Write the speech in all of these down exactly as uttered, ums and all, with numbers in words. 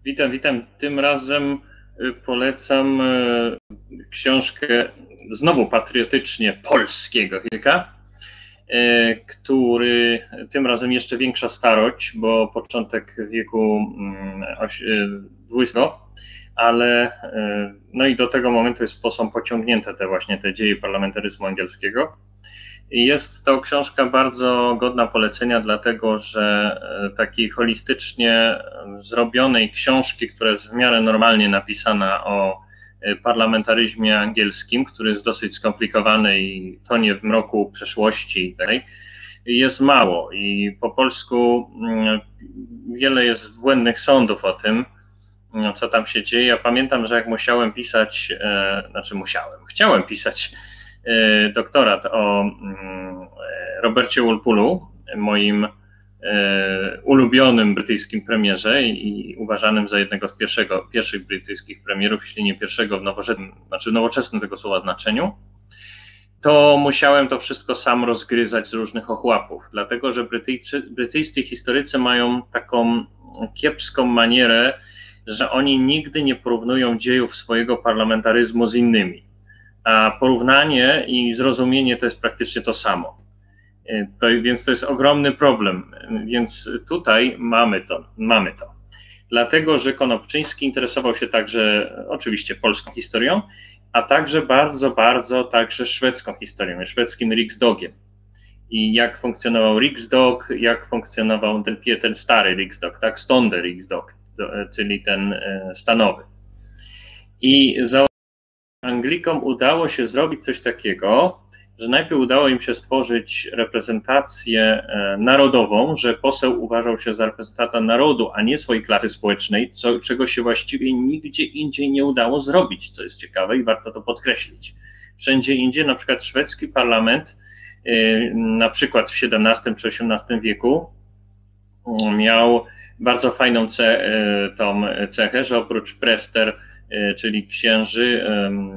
Witam, witam. Tym razem polecam książkę znowu patriotycznie polskiego historyka, który tym razem jeszcze większa starość, bo początek wieku dwudziestego, ale no i do tego momentu jest, są pociągnięte te właśnie te dzieje parlamentaryzmu angielskiego. Jest to książka bardzo godna polecenia, dlatego że takiej holistycznie zrobionej książki, która jest w miarę normalnie napisana o parlamentaryzmie angielskim, który jest dosyć skomplikowany i tonie w mroku przeszłości i tak dalej, jest mało i po polsku wiele jest błędnych sądów o tym, co tam się dzieje. Ja pamiętam, że jak musiałem pisać, znaczy musiałem, chciałem pisać doktorat o Robercie Walpole'u, moim ulubionym brytyjskim premierze i uważanym za jednego z pierwszego, pierwszych brytyjskich premierów, jeśli nie pierwszego w nowoczesnym, znaczy nowoczesnym tego słowa znaczeniu, to musiałem to wszystko sam rozgryzać z różnych ochłapów, dlatego że Brytyjczy, brytyjscy historycy mają taką kiepską manierę, że oni nigdy nie porównują dziejów swojego parlamentaryzmu z innymi. A porównanie i zrozumienie to jest praktycznie to samo. To, więc to jest ogromny problem. Więc tutaj mamy to, mamy to. Dlatego, że Konopczyński interesował się także oczywiście polską historią, a także bardzo, bardzo także szwedzką historią, szwedzkim Riksdagiem. I jak funkcjonował Riksdag, jak funkcjonował ten, ten stary Riksdag, tak, Stånde Riksdag, czyli ten stanowy. I za Anglikom udało się zrobić coś takiego, że najpierw udało im się stworzyć reprezentację narodową, że poseł uważał się za reprezentanta narodu, a nie swojej klasy społecznej, co, czego się właściwie nigdzie indziej nie udało zrobić, co jest ciekawe i warto to podkreślić. Wszędzie indziej, na przykład szwedzki parlament, na przykład w siedemnastym czy osiemnastym wieku, miał bardzo fajną ce, tą cechę, że oprócz prester, czyli księży,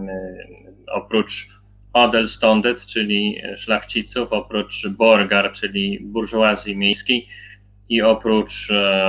oprócz adelståndet, czyli szlachciców, oprócz borgar, czyli burżuazji miejskiej i oprócz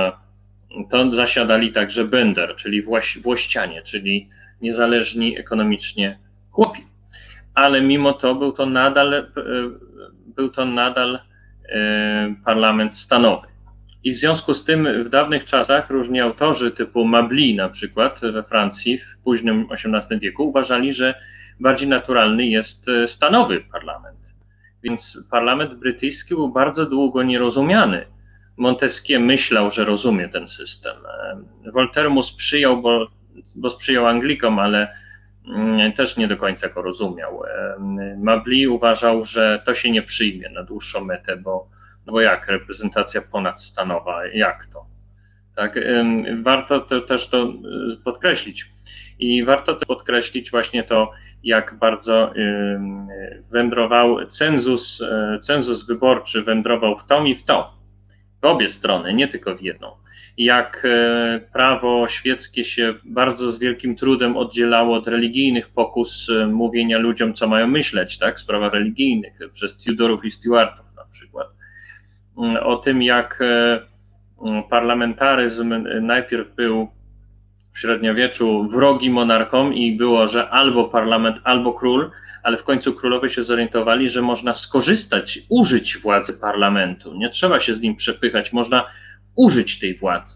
to zasiadali także bönder, czyli włoś, włościanie, czyli niezależni ekonomicznie chłopi. Ale mimo to był to nadal, był to nadal parlament stanowy. I w związku z tym w dawnych czasach różni autorzy typu Mably na przykład we Francji w późnym osiemnastym wieku uważali, że bardziej naturalny jest stanowy parlament. Więc parlament brytyjski był bardzo długo nierozumiany. Montesquieu myślał, że rozumie ten system. Voltaire mu sprzyjał, bo, bo sprzyjał Anglikom, ale też nie do końca go rozumiał. Mably uważał, że to się nie przyjmie na dłuższą metę, bo no bo jak reprezentacja ponadstanowa, jak to? Tak, warto to, też to podkreślić. I warto też podkreślić właśnie to, jak bardzo wędrował cenzus, cenzus wyborczy wędrował w tą i w to, w obie strony, nie tylko w jedną. Jak prawo świeckie się bardzo z wielkim trudem oddzielało od religijnych pokus mówienia ludziom, co mają myśleć, tak, w sprawach religijnych, przez Tudorów i Stuartów na przykład. O tym, jak parlamentaryzm najpierw był w średniowieczu wrogi monarchom i było, że albo parlament, albo król, ale w końcu królowie się zorientowali, że można skorzystać, użyć władzy parlamentu. Nie trzeba się z nim przepychać, można użyć tej władzy.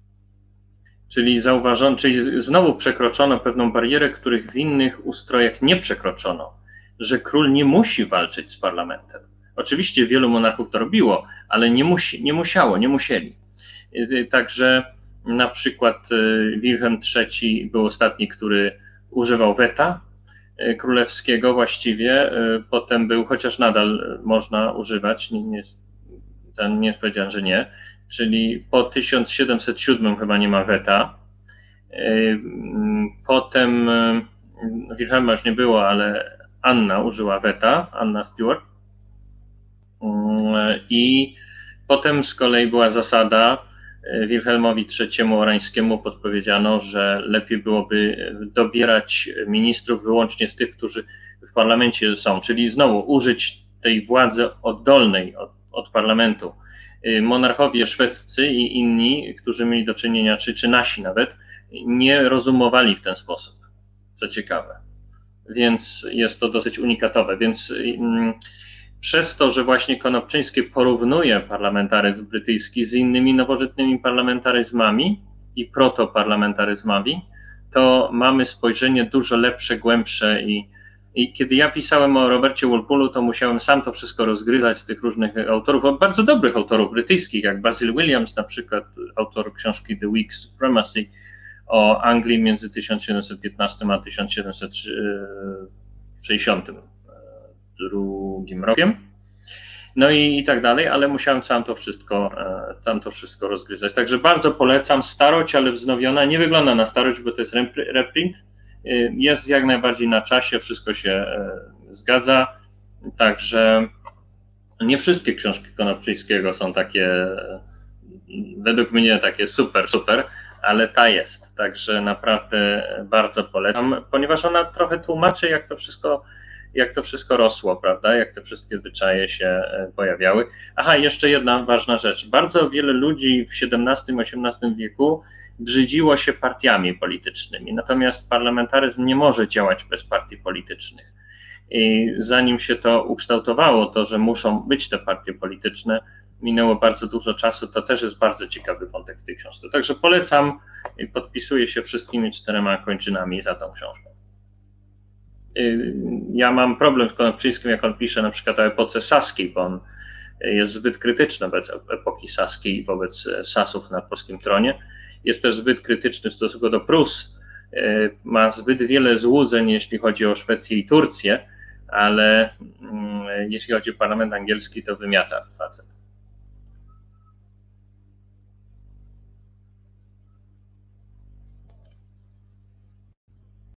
Czyli zauważono, czyli znowu przekroczono pewną barierę, których w innych ustrojach nie przekroczono, że król nie musi walczyć z parlamentem. Oczywiście wielu monarchów to robiło, ale nie, musi, nie musiało, nie musieli. Także na przykład Wilhelm trzeci był ostatni, który używał weta królewskiego właściwie, potem był, chociaż nadal można używać, nie, nie, ten nie powiedziałem, że nie, czyli po tysiąc siedemset siódmym chyba nie ma weta. Potem Wilhelma już nie było, ale Anna użyła weta, Anna Stuart. I potem z kolei była zasada, Wilhelmowi trzeciemu Orańskiemu podpowiedziano, że lepiej byłoby dobierać ministrów wyłącznie z tych, którzy w parlamencie są, czyli znowu użyć tej władzy oddolnej od, od parlamentu monarchowie szwedzcy i inni, którzy mieli do czynienia, czy, czy nasi nawet, nie rozumowali w ten sposób, co ciekawe. Więc jest to dosyć unikatowe. Więc mm, przez to, że właśnie Konopczyński porównuje parlamentaryzm brytyjski z innymi nowożytnymi parlamentaryzmami i protoparlamentaryzmami, to mamy spojrzenie dużo lepsze, głębsze i, i kiedy ja pisałem o Robercie Walpole'u, to musiałem sam to wszystko rozgryzać z tych różnych autorów, bardzo dobrych autorów brytyjskich, jak Basil Williams, na przykład autor książki The Whig Supremacy o Anglii między tysiąc siedemset piętnastym a tysiąc siedemset sześćdziesiątym drugim rokiem. No i, i tak dalej, ale musiałem sam to wszystko, tam to wszystko rozgryzać. Także bardzo polecam. Starość, ale wznowiona. Nie wygląda na starość, bo to jest reprint. Jest jak najbardziej na czasie, wszystko się zgadza. Także nie wszystkie książki Konopczyńskiego są takie, według mnie takie super, super, ale ta jest. Także naprawdę bardzo polecam, ponieważ ona trochę tłumaczy, jak to wszystko jak to wszystko rosło, prawda, jak te wszystkie zwyczaje się pojawiały. Aha, jeszcze jedna ważna rzecz. Bardzo wiele ludzi w siedemnastym, osiemnastym wieku brzydziło się partiami politycznymi, natomiast parlamentaryzm nie może działać bez partii politycznych. I zanim się to ukształtowało, to, że muszą być te partie polityczne, minęło bardzo dużo czasu, to też jest bardzo ciekawy wątek w tej książce. Także polecam i podpisuję się wszystkimi czterema kończynami za tą książką. Ja mam problem z Konopczyńskim, jak on pisze na przykład o epoce saskiej, bo on jest zbyt krytyczny wobec epoki saskiej i wobec Sasów na polskim tronie. Jest też zbyt krytyczny w stosunku do Prus. Ma zbyt wiele złudzeń, jeśli chodzi o Szwecję i Turcję, ale jeśli chodzi o parlament angielski, to wymiata facet.